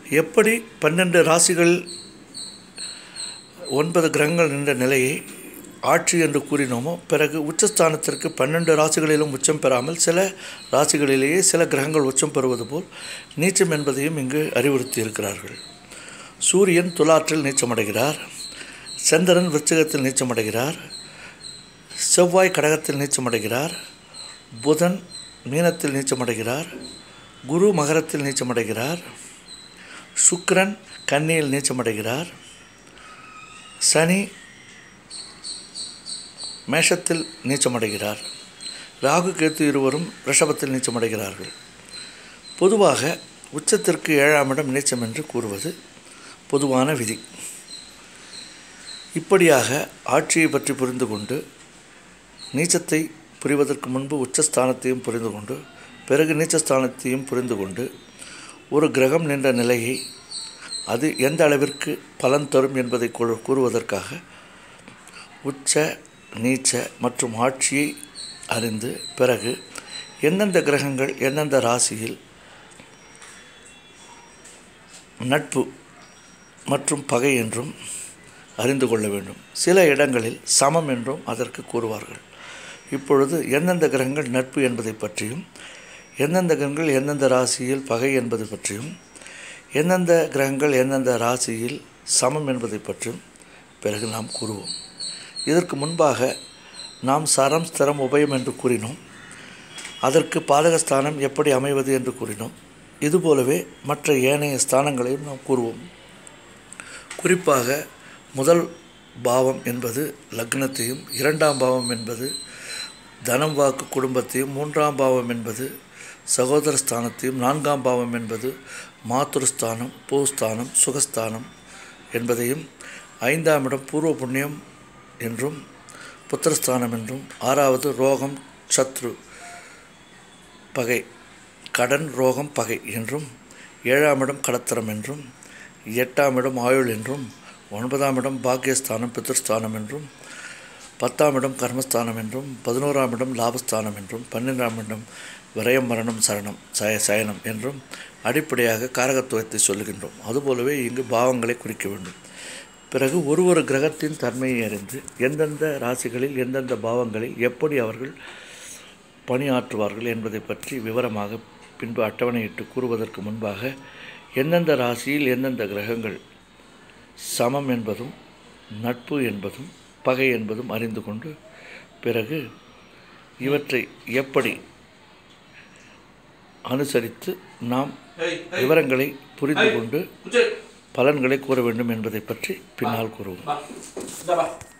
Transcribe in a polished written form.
எப்படி 12 ராசிகள் 9 கிரகங்கள் நின்ற நிலையை ஆட்சி என்று கூறினோமோ, பிறகு உச்சஸ்தானத்திற்கு 12 ராசிகளிலும் உச்சம் பெறாமல் சில ராசிகளிலேயே சில கிரகங்கள் உச்சம் பெறுவது போல் நீச்சம் என்பதையும் இங்கு அறிவுறுத்தி இருக்கிறார்கள். சூரியன் துலாற்றில் நீச்சமடைகிறார், சந்திரன் விருச்சிகத்தில் நீச்சமடைகிறார், செவ்வாய் கடகத்தில் நீச்சமடைகிறார், புதன் மீனத்தில் நீச்சமடைகிறார், குரு மகரத்தில் நீச்சமடைகிறார், சுக்கிரன் கன்னியில் நீச்சமடைகிறார், சனி மேஷத்தில் நீச்சமடைகிறார், ராகு கேத்து இருவரும் ரிஷபத்தில் நீச்சமடைகிறார்கள். பொதுவாக உச்சத்திற்கு 7ஆம் இடம் நீச்சம் என்று கூறுவது பொதுவான விதி. இப்படியாக ஆட்சியை பற்றி புரிந்து கொண்டு நீச்சத்தை புரிவதற்கு முன்பு உச்சஸ்தானத்தையும் புரிந்து கொண்டு பிறகு நீச்சஸ்தானத்தையும் புரிந்து கொண்டு ஒரு கிரகம் நின்ற நிலையை அது எந்த அளவிற்கு பலன் தரும் என்பதை கூறுவதற்காக உச்ச நீச்ச மற்றும் ஆட்சியை அறிந்து பிறகு எந்தெந்த கிரகங்கள் எந்தெந்த ராசியில் நட்பு மற்றும் பகை என்றும் அறிந்து கொள்ள வேண்டும். சில இடங்களில் சமம் என்றும் அதற்கு கூறுவார்கள். இப்பொழுது எந்தெந்த கிரகங்கள் நட்பு என்பதை பற்றியும் எந்தெந்த கிரகங்கள் எந்தெந்த ராசியில் பகை என்பது பற்றியும் எந்தெந்த கிரகங்கள் எந்தெந்த ராசியில் சமம் என்பதை பற்றியும் பிறகு நாம் கூறுவோம். இதற்கு முன்பாக நாம் சரம் ஸ்திரம் உபயம் என்று கூறினோம். அதற்கு பாதகஸ்தானம் எப்படி அமைவது என்று கூறினோம். இதுபோலவே மற்ற ஏனைய ஸ்தானங்களையும் நாம் கூறுவோம். குறிப்பாக முதல் பாவம் என்பது லக்னத்தையும், 2ஆம் பாவம் என்பது தனம் வாக்கு குடும்பத்தையும், 3ஆம் பாவம் என்பது சகோதர ஸ்தானத்தையும், 4ஆம் பாவம் என்பது மாதுருஸ்தானம், பூஸ்தானம், சுகஸ்தானம் என்பதையும், 5ஆம் இடம் பூர்வ புண்ணியம் என்றும் புத்திரஸ்தானம் என்றும், 6வது ரோகம் சத்ரு பகை கடன் ரோகம் பகை என்றும், 7ஆம் இடம் கடத்திரம் என்றும், 8ஆம் இடம் ஆயுள் என்றும், 9ஆம் இடம் பாக்கியஸ்தானம் பித்ருஸ்தானம் என்றும், 10ஆம் இடம் கர்மஸ்தானம் என்றும், 11ஆம் இடம் லாபஸ்தானம் என்றும், 12ஆம் இடம் விரயம் மரணம் சரணம் சயனம் என்றும் அடிப்படையாக காரகத்துவத்தை சொல்லுகின்றோம். அதுபோலவே இங்கு பாவங்களை குறிக்க வேண்டும். பிறகு ஒரு கிரகத்தின் தன்மையை அறிந்து எந்தெந்த ராசிகளில் எந்தெந்த பாவங்களில் எப்படி அவர்கள் பணியாற்றுவார்கள் என்பதை பற்றி விவரமாக பின்பு அட்டவணையிட்டு கூறுவதற்கு முன்பாக எந்தெந்த ராசியில் எந்தெந்த கிரகங்கள் சமம் என்பதும் நட்பு என்பதும் பகை என்பதும் அறிந்து கொண்டு பிறகு இவற்றை எப்படி அனுசரித்து நாம் விவரங்களை புரிந்து கொண்டு பலன்களை கூற வேண்டும் என்பதை பற்றி பின்னால் கூறுவோம்.